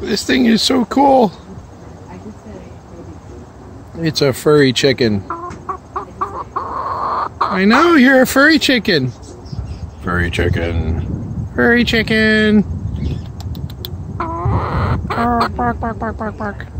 This thing is so cool. It's a furry chicken. I know, you're a furry chicken. Furry chicken. Furry chicken. Bark, bark, bark, bark, bark, bark.